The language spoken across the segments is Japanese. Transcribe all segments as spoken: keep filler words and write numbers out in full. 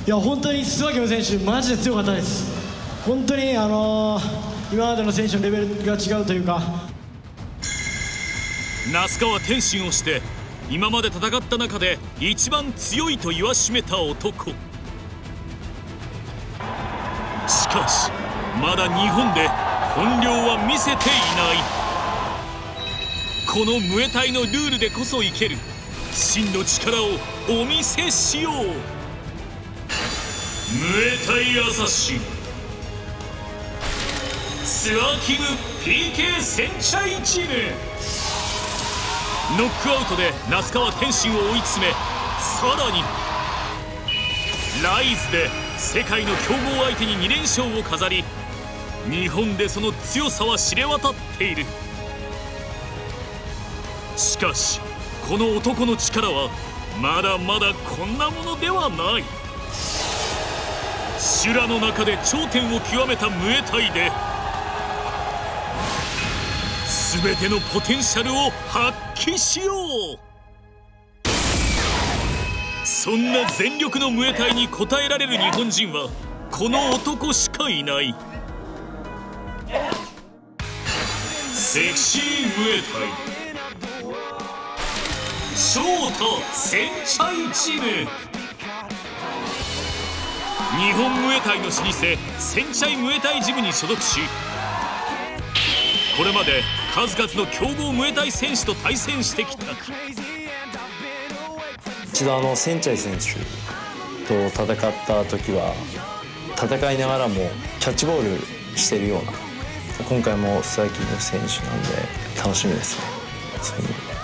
いや本当に諏訪木選手マジで強かったです。本当にあのー、今までの選手のレベルが違うというか。 那須川天心をして今まで戦った中で一番強いと言わしめた男。しかしまだ日本で本領は見せていない。このムエタイのルールでこそ生ける真の力をお見せしよう。ムエタイアサシンスワキム ピーケー 戦車いちム。ノックアウトで那須川天心を追い詰め、さらにライズで世界の強豪相手にに連勝を飾り、日本でその強さは知れ渡っている。しかしこの男の力はまだまだこんなものではない。修羅の中で頂点を極めたムエタイで全てのポテンシャルを発揮しよう。そんな全力のムエタイに応えられる日本人はこの男しかいない。セクシームエタイショート戦車いちム。日本ムエタイの老舗戦車イムエタイジムに所属し、これまで数々の強豪ムエタイ選手と対戦してきた。 一度あのセンチャイ選手と戦った時は戦いながらもキャッチボールしてるような、今回も須崎の選手なんで楽しみですね。そういう意味で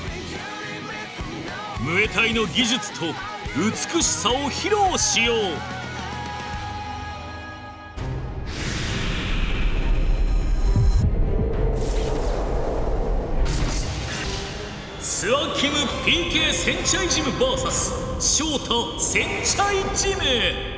ムエタイの技術と美しさを披露しよう。スワキム ピーケー 戦車イジム ブイエス ショート戦車イジム。